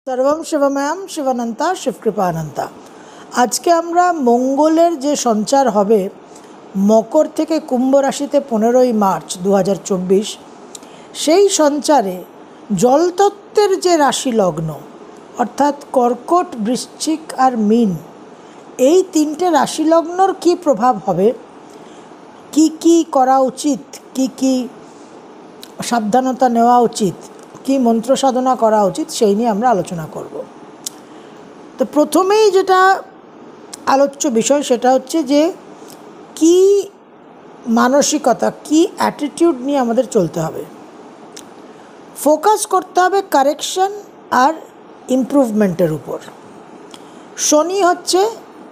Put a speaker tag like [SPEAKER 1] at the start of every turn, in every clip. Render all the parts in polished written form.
[SPEAKER 1] সর্বম শিবময়ম শিবানন্তা শিবকৃপানন্তা। আজকে আমরা মঙ্গলের যে সঞ্চার হবে মকর থেকে কুম্ভ রাশিতে 15ই মার্চ 2024, সেই সঞ্চারে জলতত্ত্বের যে রাশি লগ্ন অর্থাৎ কর্কট, বৃশ্চিক আর মীন, এই তিনটে রাশি লগ্নর কী প্রভাব হবে, কি কি করা উচিত, কি কি সাবধানতা নেওয়া উচিত, কি মন্ত্র সাধনা করা উচিত, সেই নিয়ে আমরা আলোচনা করব। তো প্রথমেই যেটা আলোচ্য বিষয় সেটা হচ্ছে যে কি মানসিকতা, কি অ্যাটিটিউড নিয়ে আমাদের চলতে হবে। ফোকাস করতে হবে কারেকশন আর ইমপ্রুভমেন্টের উপর। শনি হচ্ছে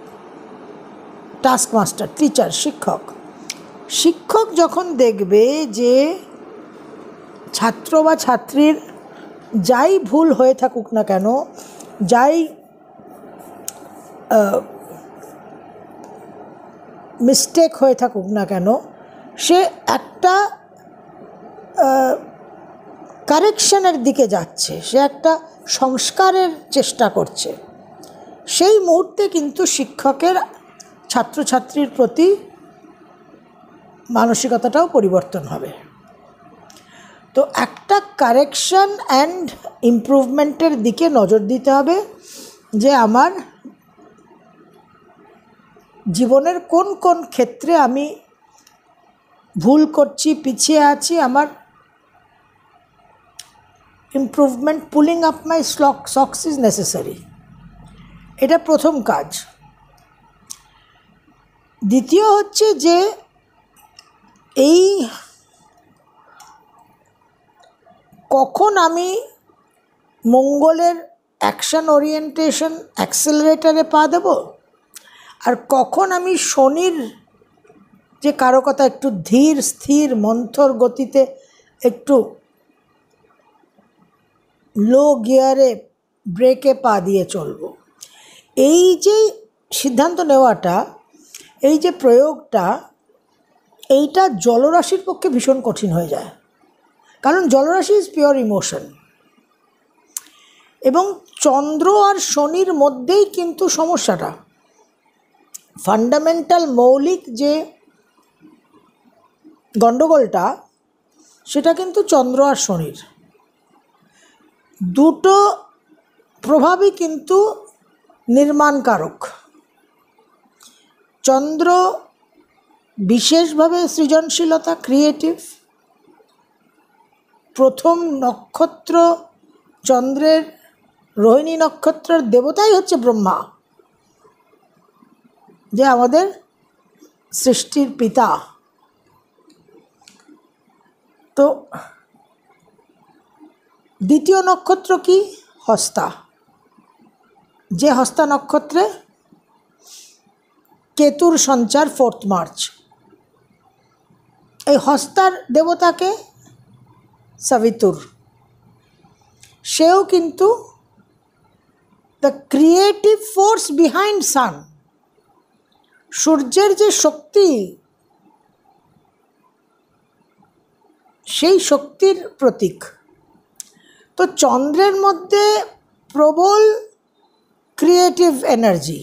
[SPEAKER 1] টাস্ক মাস্টার, টিচার, শিক্ষক। শিক্ষক যখন দেখবে যে ছাত্র বা ছাত্রীর যাই ভুল হয়ে থাকুক না কেন, যাই মিস্টেক হয়ে থাকুক না কেন, সে একটা কারেকশনের দিকে যাচ্ছে, সে একটা সংস্কারের চেষ্টা করছে, সেই মুহূর্তে কিন্তু শিক্ষকের ছাত্রছাত্রীর প্রতি মানসিকতাটাও পরিবর্তন হবে। তো একটা কারেকশন অ্যান্ড ইমপ্রুভমেন্টের দিকে নজর দিতে হবে যে আমার জীবনের কোন কোন ক্ষেত্রে আমি ভুল করছি, পিছিয়ে আছি, আমার improvement, pulling up my socks is necessary. এটা প্রথম কাজ। দ্বিতীয় হচ্ছে যে এই কখন আমি মঙ্গলের অ্যাকশন ওরিয়েন্টেশন অ্যাক্সেলারেটারে পা দেব, আর কখন আমি শনির যে কারকতা একটু ধীর স্থির মন্থর গতিতে একটু লো গিয়ারে ব্রেকে পা দিয়ে চলব। এই যে সিদ্ধান্ত নেওয়াটা, এই যে প্রয়োগটা, এইটা জলরাশির পক্ষে ভীষণ কঠিন হয়ে যায়, কারণ জলরাশি ইজ পিওর ইমোশন, এবং চন্দ্র আর শনির মধ্যেই কিন্তু সমস্যাটা। ফান্ডামেন্টাল মৌলিক যে গণ্ডগোলটা, সেটা কিন্তু চন্দ্র আর শনির দুটো প্রভাবই কিন্তু নির্মাণকারক। চন্দ্র বিশেষভাবে সৃজনশীলতা, ক্রিয়েটিভ। প্রথম নক্ষত্র চন্দ্রের, রোহিণী নক্ষত্রের দেবতাই হচ্ছে ব্রহ্মা, যে আমাদের সৃষ্টির পিতা। তো দ্বিতীয় নক্ষত্র কি? হস্তা, যে হস্তা নক্ষত্রে কেতুর সঞ্চার 4 মার্চ। এই হস্তার দেবতাকে সাবিতুর, সেও কিন্তু the creative force behind sun, সূর্যের যে শক্তি, সেই শক্তির প্রতীক। তো চন্দ্রের মধ্যে প্রবল ক্রিয়েটিভ এনার্জি,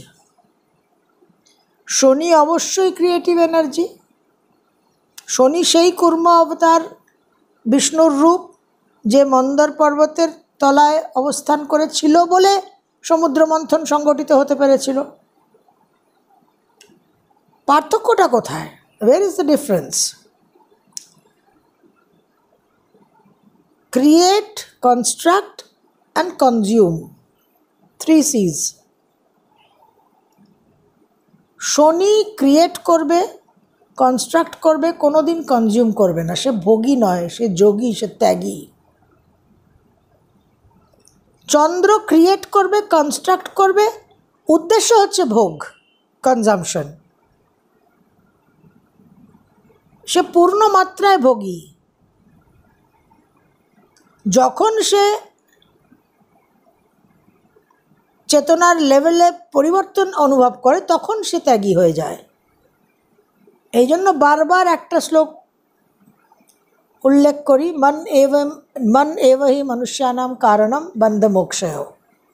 [SPEAKER 1] শনি অবশ্যই ক্রিয়েটিভ এনার্জি। শনি সেই কুর্ম অবতার বিষ্ণুর রূপ, যে মন্দর পর্বতের তলায় অবস্থান করেছিল বলে সমুদ্র মন্থন সংগঠিত হতে পেরেছিল। পার্থক্যটা কোথায়? Where is the difference? Create, construct and consume, 3 C's। Shani create করবে, কনস্ট্রাক্ট করবে, কোনো দিন কনজিউম করবে না। সে ভোগী নয়, সে যোগী, সে ত্যাগী। চন্দ্র ক্রিয়েট করবে, কনস্ট্রাক্ট করবে, উদ্দেশ্য হচ্ছে ভোগ, কনজামশন। সে পূর্ণ মাত্রায় ভোগী। যখন সে চেতনার লেভেলে পরিবর্তন অনুভব করে, তখন সে ত্যাগী হয়ে যায়। এই জন্য বারবার একটা শ্লোক উল্লেখ করি, মন এব হি মনুষ্যানাম কারণম বন্ধ মোক্ষয়।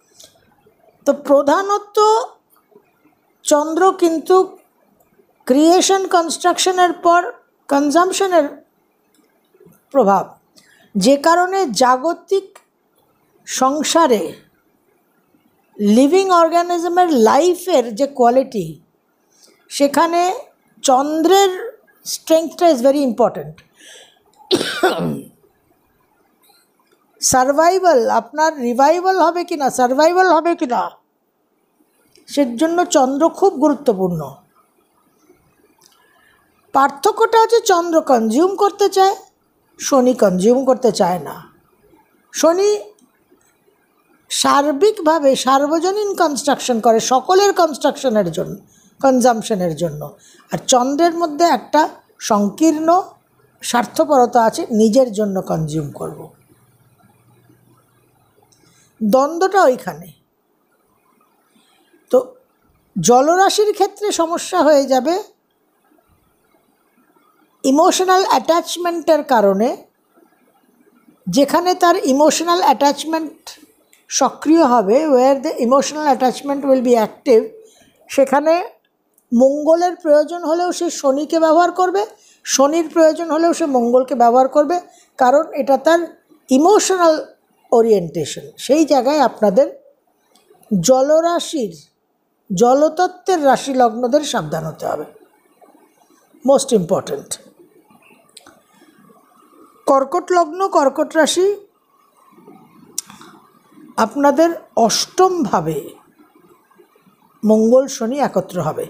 [SPEAKER 1] তো প্রধানত চন্দ্র কিন্তু ক্রিয়েশন কনস্ট্রাকশনের পর কনজাম্পশনের প্রভাব, যে কারণে জাগতিক সংসারে লিভিং অর্গানিজমের লাইফের যে কোয়ালিটি, সেখানে চন্দ্রের স্ট্রেংথটা ইজ ভেরি ইম্পর্ট্যান্ট। সার্ভাইভাল, আপনার রিভাইভাল হবে কি না, সার্ভাইভাল হবে কি না, সের জন্য চন্দ্র খুব গুরুত্বপূর্ণ। পার্থক্যটা হচ্ছে চন্দ্র কনজিউম করতে চায়, শনি কনজিউম করতে চায় না। শনি সার্বিকভাবে সার্বজনীন কনস্ট্রাকশন করে, সকলের কনস্ট্রাকশনের জন্য, কনজাম্পশনের জন্য। আর চন্দ্রের মধ্যে একটা সংকীর্ণ স্বার্থপরতা আছে, নিজের জন্য কনজিউম করব। দ্বন্দ্বটা ওইখানে। তো জলরাশির ক্ষেত্রে সমস্যা হয়ে যাবে ইমোশনাল অ্যাটাচমেন্টের কারণে। যেখানে তার ইমোশনাল অ্যাটাচমেন্ট সক্রিয় হবে, where the emotional attachment will be active, সেখানে মঙ্গলের প্রয়োজন হলেও সে শনিকে ব্যবহার করবে, শনির প্রয়োজন হলেও সে মঙ্গলকে ব্যবহার করবে, কারণ এটা তার ইমোশনাল ওরিয়েন্টেশন। সেই জায়গায় আপনাদের জলরাশির, জলতত্ত্বের রাশি লগ্নদের সাবধান হতে হবে, মোস্ট ইম্পর্ট্যান্ট। কর্কট লগ্ন, কর্কট রাশি, আপনাদের অষ্টমভাবে মঙ্গল শনি একত্র হবে।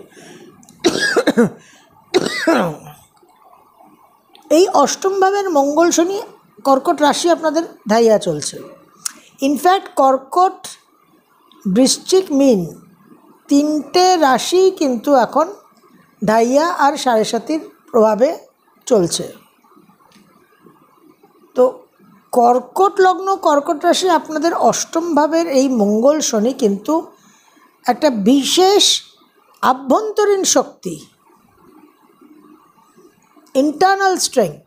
[SPEAKER 1] এই অষ্টম ভাবের মঙ্গল শনি কর্কট রাশি আপনাদের ঢাইয়া চলছে। ইনফ্যাক্ট কর্কট, বৃশ্চিক, মীন তিনটে রাশি কিন্তু এখন ঢাইয়া আর সাড়ে সাতির প্রভাবে চলছে। তো কর্কট লগ্ন, কর্কট রাশি আপনাদের অষ্টম ভাবের এই মঙ্গল শনি কিন্তু একটা বিশেষ আভ্যন্তরীণ শক্তি, ইন্টারনাল স্ট্রেংথ।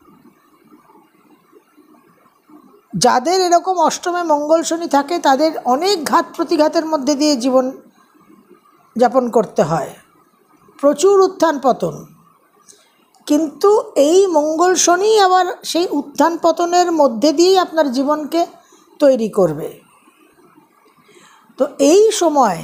[SPEAKER 1] যাদের এরকম অষ্টমে মঙ্গল শনি থাকে তাদের অনেক ঘাত প্রতিঘাতের মধ্যে দিয়ে জীবন যাপন করতে হয়, প্রচুর উত্থান পতন। কিন্তু এই মঙ্গল শনি আবার সেই উত্থান পতনের মধ্যে দিয়েই আপনার জীবনকে তৈরি করবে। তো এই সময়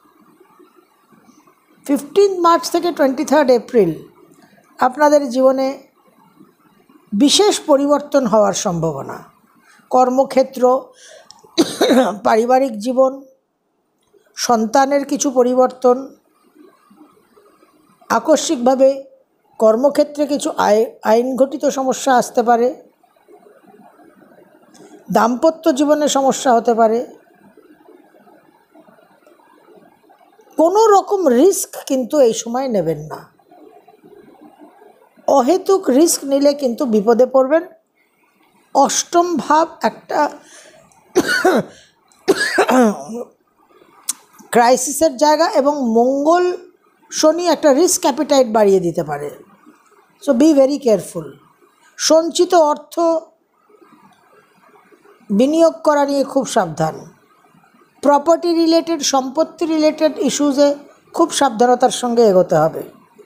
[SPEAKER 1] 15 মার্চ থেকে 23 এপ্রিল আপনাদের জীবনে বিশেষ পরিবর্তন হওয়ার সম্ভাবনা। কর্মক্ষেত্র, পারিবারিক জীবন, সন্তানের কিছু পরিবর্তন, আকস্মিকভাবে কর্মক্ষেত্রে কিছু আইনঘটিত সমস্যা আসতে পারে, দাম্পত্য জীবনে সমস্যা হতে পারে। কোনো রকম রিস্ক কিন্তু এই সময় নেবেন না। অহেতুক রিস্ক নিলে কিন্তু বিপদে পড়বেন। অষ্টম ভাব একটা ক্রাইসিসের জায়গা, এবং মঙ্গল শনি একটা রিস্ক অ্যাপিটাইট বাড়িয়ে দিতে পারে। So be very careful. সঞ্চিত অর্থ বিনিয়োগ করা নিয়ে খুব সাবধান। প্রপার্টি রিলেটেড, সম্পত্তি রিলেটেড ইস্যুজে খুব সাবধানতার সঙ্গে এগোতে হবে।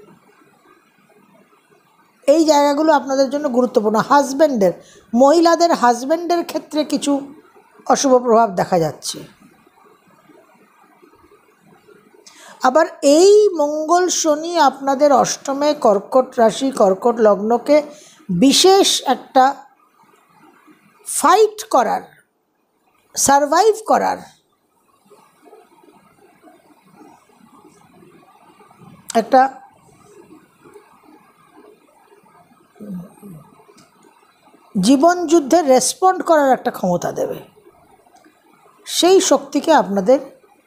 [SPEAKER 1] এই জায়গাগুলো আপনাদের জন্য গুরুত্বপূর্ণ। হাজব্যান্ডের, মহিলাদের হাজব্যান্ডের ক্ষেত্রে কিছু অশুভ প্রভাব দেখা যাচ্ছে। আবার এই মঙ্গল শনি আপনাদের অষ্টমে কর্কট রাশি, কর্কট লগ্নকে বিশেষ একটা ফাইট করার, সারভাইভ করার একটা জীবন যুদ্ধে রেসপন্ড করার একটা ক্ষমতা দেবে। সেই শক্তিকে আপনাদের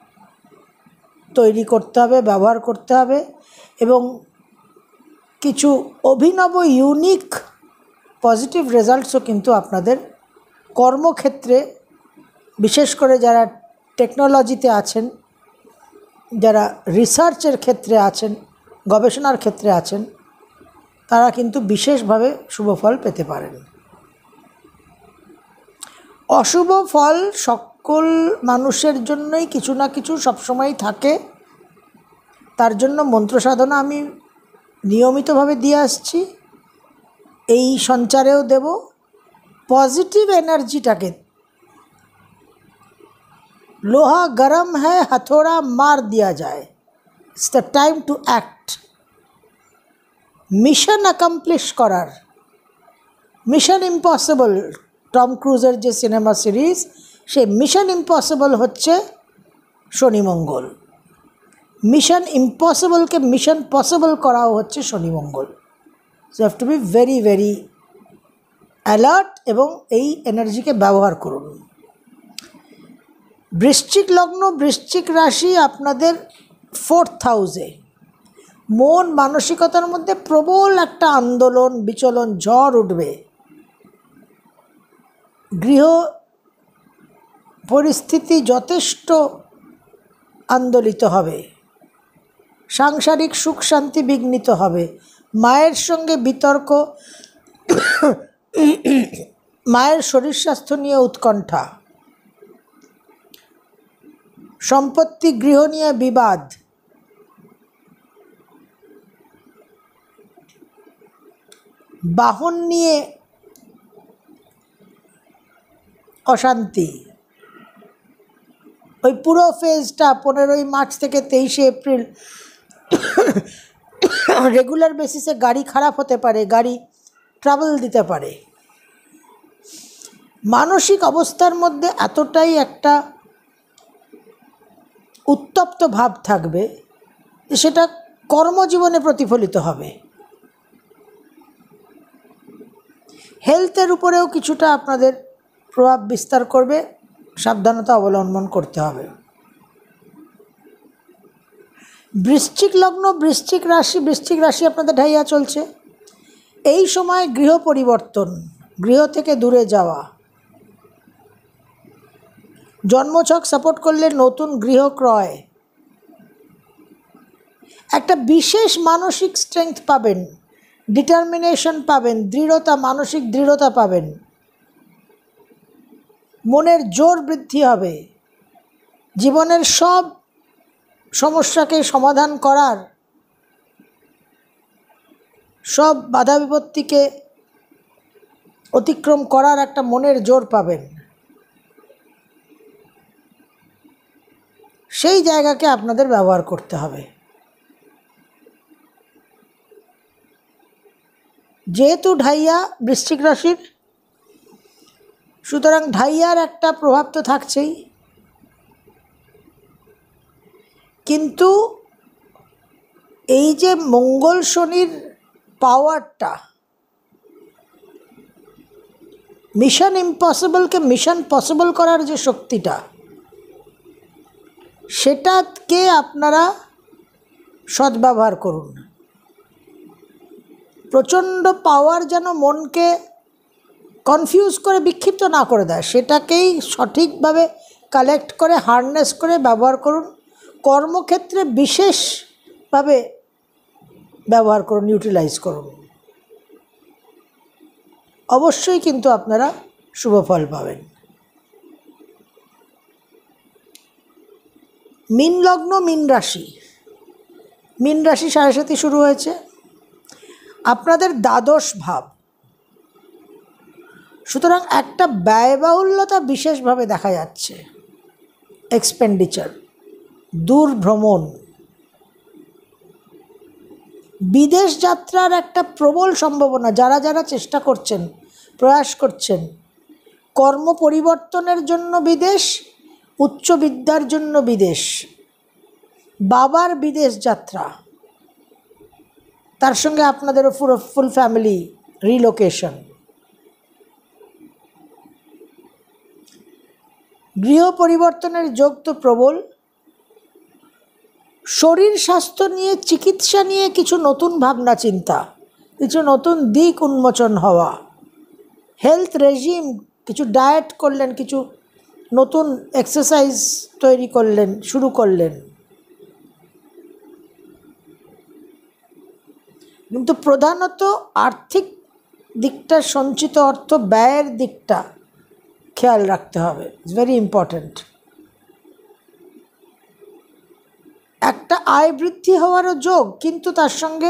[SPEAKER 1] তৈরি করতে হবে, ব্যবহার করতে হবে, এবং কিছু অভিনব ইউনিক পজিটিভ রেজাল্টসও কিন্তু আপনাদের কর্মক্ষেত্রে, বিশেষ করে যারা টেকনোলজিতে আছেন, যারা রিসার্চের ক্ষেত্রে আছেন, গবেষণার ক্ষেত্রে আছেন, তারা কিন্তু বিশেষভাবে শুভ ফল পেতে পারেন। অশুভ ফল সকল মানুষের জন্যই কিছু না কিছু সবসময় থাকে। তার জন্য মন্ত্র সাধনা আমি নিয়মিতভাবে দিয়ে আসছি, এই সঞ্চারেও দেব। পজিটিভ এনার্জিটাকে, লোহা গরম হ্যায় হাথোড়া মার দিয়া যায়, it's the time to act. Mission accomplish করার, মিশন ইম্পসিবল, টম ক্রুজের যে সিনেমা সিরিজ, সেই মিশন ইম্পসিবল হচ্ছে শনি মঙ্গল। মিশন ইম্পসিবলকে মিশন পসিবল করাও হচ্ছে Shani Mangal. So have to be very very alert এবং এই এনার্জিকে ব্যবহার করুন। বৃশ্চিক লগ্ন, বৃশ্চিক রাশি আপনাদের 4th হাউসে। মন মানসিকতার মধ্যে প্রবল একটা আন্দোলন, বিচলন, ঝড় উঠবে। গৃহ পরিস্থিতি যথেষ্ট আন্দোলিত হবে, সাংসারিক সুখ শান্তি বিঘ্নিত হবে, মায়ের সঙ্গে বিতর্ক, মায়ের শরীর স্বাস্থ্য নিয়ে উৎকণ্ঠা, সম্পত্তি গৃহ নিয়ে বিবাদ, বাহন নিয়ে অশান্তি। ওই পুরো ফেজটা 15ই মার্চ থেকে 23শে এপ্রিল রেগুলার বেসিসে গাড়ি খারাপ হতে পারে, গাড়ি ট্রাবল দিতে পারে। মানসিক অবস্থার মধ্যে এতটাই একটা উত্তপ্ত ভাব থাকবে যে সেটা কর্মজীবনে প্রতিফলিত হবে। হেলথের উপরেও কিছুটা আপনাদের প্রভাব বিস্তার করবে, সাবধানতা অবলম্বন করতে হবে। বৃশ্চিক লগ্ন, বৃশ্চিক রাশি আপনাদের ঢাইয়া চলছে। এই সময় গৃহ পরিবর্তন, গৃহ থেকে দূরে যাওয়া, জন্মছক সাপোর্ট করলে নতুন গৃহ ক্রয়, একটা বিশেষ মানসিক স্ট্রেংথ পাবেন, ডিটারমিনেশন পাবেন, দৃঢ়তা, মানসিক দৃঢ়তা পাবেন, মনের জোর বৃদ্ধি হবে, জীবনের সব সমস্যাকে সমাধান করার, সব বাধা বিপত্তিকে অতিক্রম করার একটা মনের জোর পাবেন। সেই জায়গাকে আপনাদের ব্যবহার করতে হবে। যেহেতু ঢাইয়া বৃশ্চিক রাশির, সুতরাং ঢাইয়ার একটা প্রভাব তো থাকছেই, কিন্তু এই যে মঙ্গল শনির পাওয়ারটা, মিশন ইম্পসিবলকে মিশন পসিবল করার যে শক্তিটা, সেটাকে আপনারা সদ্ব্যবহার করুন। প্রচণ্ড পাওয়ার যেন মনকে কনফিউজ করে বিক্ষিপ্ত না করে দেয়, সেটাকেই সঠিকভাবে কালেক্ট করে হারনেস করে ব্যবহার করুন। কর্মক্ষেত্রে বিশেষভাবে ব্যবহার করুন, ইউটিলাইজ করুন। অবশ্যই কিন্তু আপনারা শুভ ফল পাবেন। মীন লগ্ন, মীন রাশি। মীন রাশি সাড়ে শুরু হয়েছে। আপনাদের দ্বাদশ ভাব, সুতরাং একটা ব্যয়বাহুল্যতা বিশেষভাবে দেখা যাচ্ছে। এক্সপেন্ডিচার, দূর ভ্রমণ, বিদেশ যাত্রার একটা প্রবল সম্ভাবনা। যারা যারা চেষ্টা করছেন, প্রয়াস করছেন, কর্ম পরিবর্তনের জন্য বিদেশ, উচ্চ বিদ্যার জন্য বিদেশ, বাবার বিদেশ যাত্রা, তার সঙ্গে আপনাদেরও পুরো ফুল ফ্যামিলি রিলোকেশন, গৃহ পরিবর্তনের যোগ তো প্রবল। শরীর স্বাস্থ্য নিয়ে, চিকিৎসা নিয়ে কিছু নতুন ভাবনা চিন্তা, কিছু নতুন দিক উন্মোচন হওয়া, হেলথ রেজিম, কিছু ডায়েট করলেন, কিছু নতুন এক্সারসাইজ তৈরি করলেন, শুরু করলেন। কিন্তু প্রধানত আর্থিক দিকটা, সঞ্চিত অর্থ ব্যয়ের দিকটা খেয়াল রাখতে হবে, ইটস ভেরি ইম্পর্ট্যান্ট। একটা আয় বৃদ্ধি হওয়ারও যোগ, কিন্তু তার সঙ্গে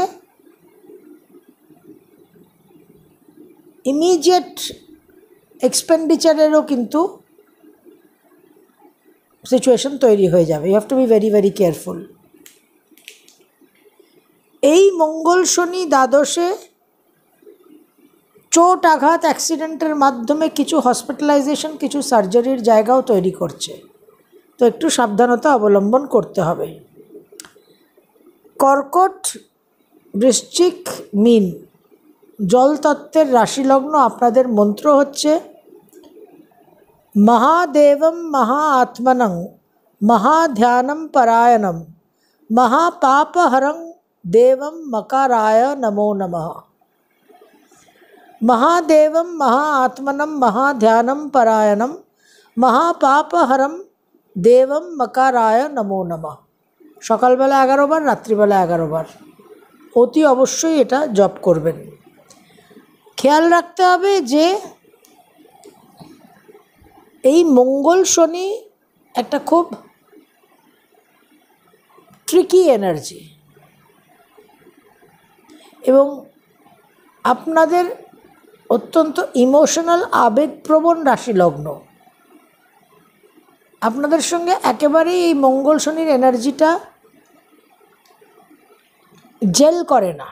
[SPEAKER 1] ইমিডিয়েট এক্সপেন্ডিচারেরও কিন্তু সিচুয়েশন তৈরি হয়ে যাবে। You have to be very very careful. এই মঙ্গল শনি দ্বাদশে চোট আঘাত অ্যাক্সিডেন্টের মাধ্যমে কিছু হসপিটালাইজেশন, কিছু সার্জারির জায়গাও তৈরি করছে, তো একটু সাবধানতা অবলম্বন করতে হবে। কর্কট, বৃশ্চিক, মীন জলতত্ত্বের রাশিলগ্ন, আপনাদের মন্ত্র হচ্ছে মহাদেবম মহা আত্মনং মহাধ্যানম পরায়ণম মহাপাপহরং দেবম মকারায় নমো নমঃ। মহাদেবম মহা আত্মনম মহাধ্যানম পরায়ণম মহাপাপহরম দেবম মকারায় নমো নমঃ। সকালবেলা 11 বার, রাত্রিবেলা 11 বার অতি অবশ্যই এটা জপ করবেন। খেয়াল রাখতে হবে যে এই মঙ্গল শনি একটা খুব ট্রিকি এনার্জি, এবং আপনাদের অত্যন্ত ইমোশনাল আবেগপ্রবণ রাশি লগ্ন। আপনাদের সঙ্গে একেবারেই এই মঙ্গল শনির এনার্জিটা জেল করে না।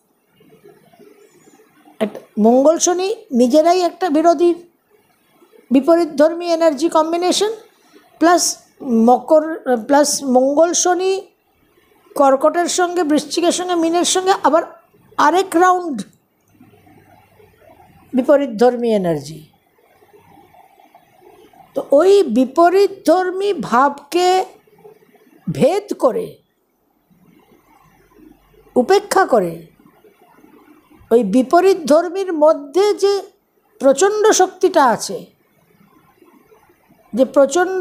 [SPEAKER 1] মঙ্গল শনি নিজেরাই একটা বিপরীতধর্মী energy combination, plus Mangal Shani কর্কটের সঙ্গে, বৃশ্চিকের সঙ্গে, মীনের সঙ্গে আবার আরেক রাউন্ড বিপরীতধর্মী এনার্জি। তো ওই বিপরীতধর্মী ভাবকে ভেদ করে, উপেক্ষা করে, ওই বিপরীতধর্মীর মধ্যে যে প্রচণ্ড শক্তিটা আছে, যে প্রচণ্ড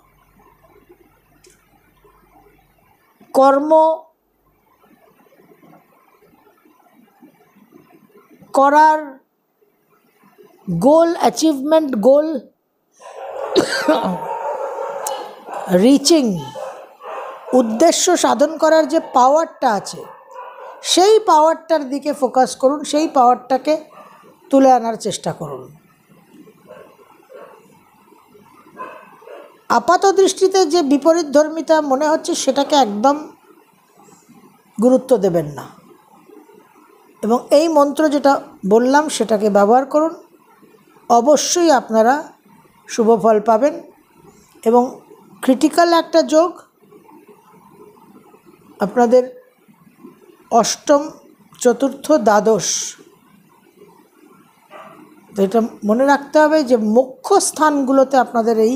[SPEAKER 1] কর্ম করার গোল, অ্যাচিভমেন্ট গোল রিচিং, উদ্দেশ্য সাধন করার যে পাওয়ারটা আছে, সেই পাওয়ারটার দিকে ফোকাস করুন, সেই পাওয়ারটাকে তুলে আনার চেষ্টা করুন। আপাত দৃষ্টিতে যে বিপরীতধর্মিতা মনে হচ্ছে সেটাকে একদম গুরুত্ব দেবেন না, এবং এই মন্ত্র যেটা বললাম সেটাকে ব্যবহার করুন। অবশ্যই আপনারা শুভ ফল পাবেন। এবং ক্রিটিক্যাল একটা যোগ আপনাদের অষ্টম, চতুর্থ, দ্বাদশ। তো এটা মনে রাখতে হবে যে মুখ্য স্থানগুলোতে আপনাদের এই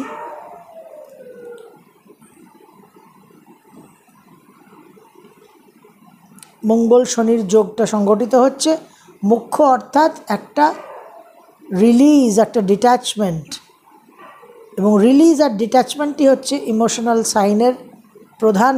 [SPEAKER 1] মঙ্গল শনির যোগটা সংগঠিত হচ্ছে। মুখ্য অর্থাৎ একটা রিলিজ, একটা ডিট্যাচমেন্ট, এবং রিলিজ আর ডিট্যাচমেন্টই হচ্ছে ইমোশনাল সাইনের প্রধান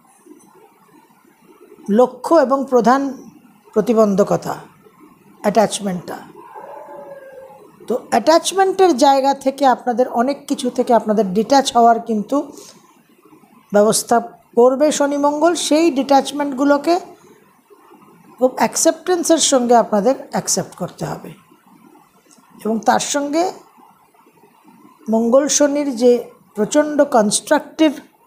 [SPEAKER 1] লক্ষ্য এবং প্রধান প্রতিবন্ধকতা, অ্যাটাচমেন্টটা। তো অ্যাটাচমেন্টের জায়গা থেকে আপনাদের অনেক কিছু থেকে আপনাদের ডিট্যাচ হওয়ার কিন্তু ব্যবস্থা করবে শনি মঙ্গল। সেই ডিট্যাচমেন্টগুলোকে খুব অ্যাকসেপ্টেন্সের সঙ্গে আপনাদের অ্যাকসেপ্ট করতে হবে, এবং তার সঙ্গে মঙ্গল শনির যে প্রচণ্ড কনস্ট্রাকটিভ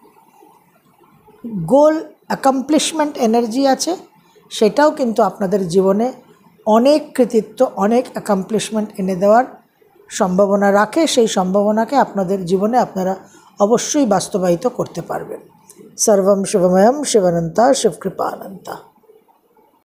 [SPEAKER 1] গোল অ্যাকমপ্লিশমেন্ট এনার্জি আছে, সেটাও কিন্তু আপনাদের জীবনে অনেক কৃতিত্ব, অনেক অ্যাকমপ্লিশমেন্ট এনে দেওয়ার সম্ভাবনা রাখে। সেই সম্ভাবনাকে আপনাদের জীবনে আপনারা অবশ্যই বাস্তবায়িত করতে পারবেন। সর্বম শিবময়ম শিবানন্তা শিবকৃপানন্তা।